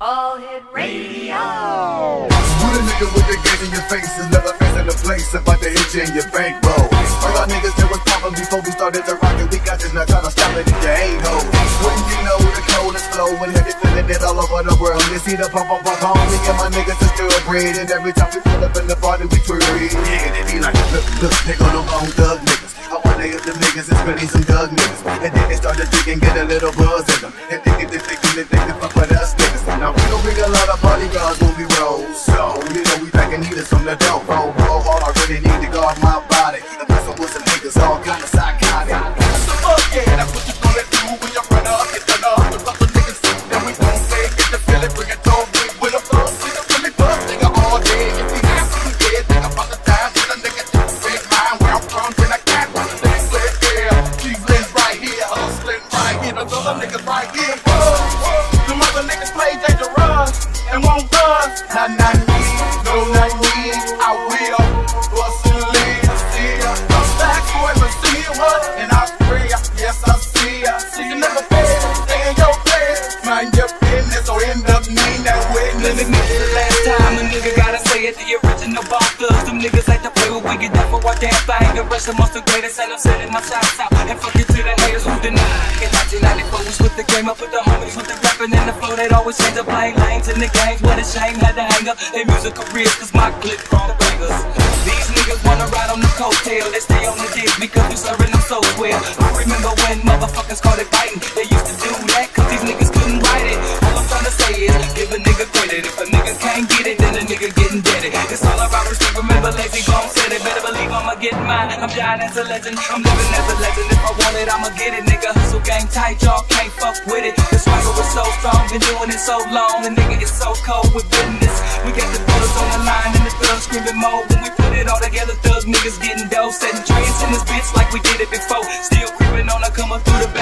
All Hit Radio. Put a nigga with the gauge in your face is never facing the place about to hit you in your bankroll. All y'all niggas that was poppin' before we started to rock it, we got this, not trying to stop it if you ain't ho. Wouldn't you know the cold is flowing, heavy feeling it all over the world. You see the pump, me and my niggas are still bread, and every time we pull up in the party we trade. Yeah, they be like, look, nigga, no wrong thug niggas. I wanna hit them niggas and really some thug niggas. And then they start to think and get a little buzz in them. And they fuck with us niggas. Now we don't bring a lot of bodyguards when we roll. So, you know we packing heaters from the dope. Roll, all I really need to guard my body. I'm messing with some niggas all kind of psychotic. So fuck yeah, that's what you gonna do when you run up, get done up. The other niggas sit, then we gon' say, get the feeling, bring it on. With a buzz, see the really buzz, nigga all day. If we have to be dead, think about the time when a nigga do big mind. Where I'm from, then I can't run the next leg, yeah. Cleveland's right here, hustling right here. Those other niggas right here. Them other niggas play dangerous and won't run. Not me, no, not me. I will bust and live still. Come back for it, but see what? And I pray, yes I see ya. See you never fail, stay in your place. Mind your business or end up needing that witness. Let me miss the last time a nigga gotta say it. The original ball thugs. Them niggas like to play with we get down for our damn thing. The rest amongst the greatest, and I'm setting my shots out. And fuck it to the haters who deny. In 1994 we switched the game up with the homies with the rapping and the flow. They'd always change up playing lanes in the games. What a shame, had to hang up their music careers, cause my clip from bangers. These niggas wanna ride on the coattail. They stay on the dick because we serving them so well. I remember when motherfuckers started biting. They used to do that cause these niggas couldn't write it. All I'm trying to say is give a nigga credit. If a nigga can't get it, then a nigga getting deaded. It's all about respect. Remember Lazy Bone said it. Better believe I'ma get mine. I'm dying as a legend. I'm living as a legend. If I want it, I'ma get it. Nigga hustle gang tight, y'all can't fuck with it. The swagger was so strong, been doing it so long. The nigga is so cold with business. We got the bullets on the line and the thugs screaming more. When we put it all together, thugs niggas getting dough. Setting trends in this bitch like we did it before. Still creeping on her, coming through the